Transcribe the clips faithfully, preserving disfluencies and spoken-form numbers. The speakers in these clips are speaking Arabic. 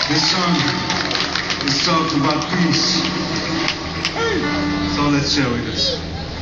This song is talking about peace. So let's share with us.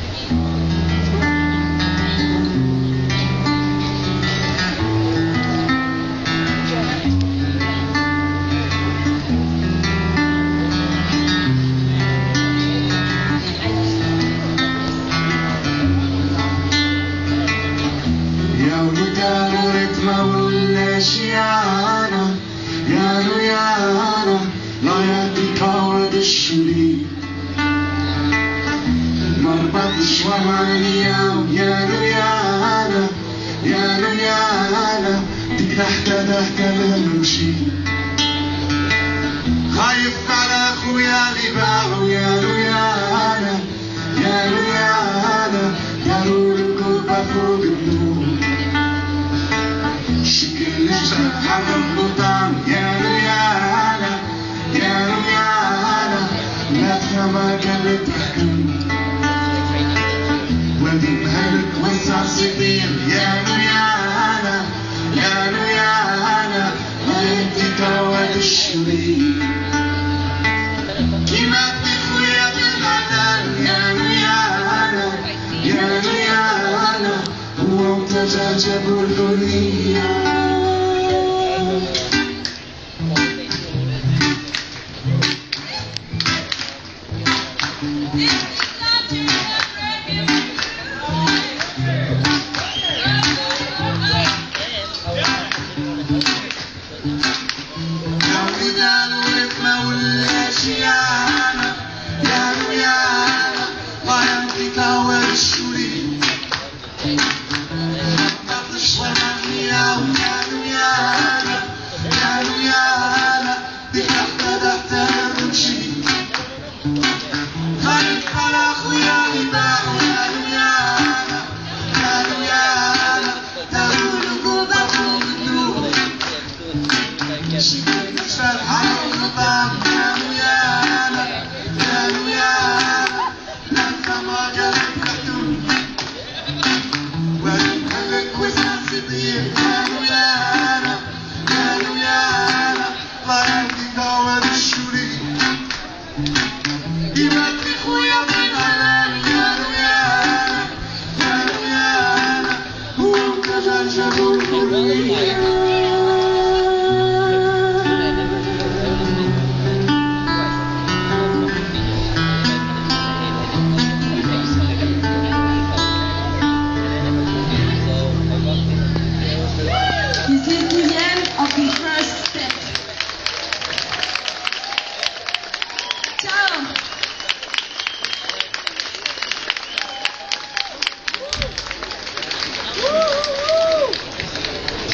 خايف على اخويا اللي باعوا يالو يانا يالو يانا داروا الكوبا فوق النور شكل الجرح على البطان يالو يانا يالو يانا لا فما كانت تحكم وادي مهلك وسع سبيل يالو يانا يالو يانا ما يديك واد الشريك كيما خويا بالغدان يالو يانا يالو يانا هو متجاجب الدنيا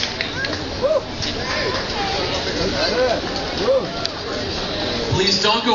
Please don't go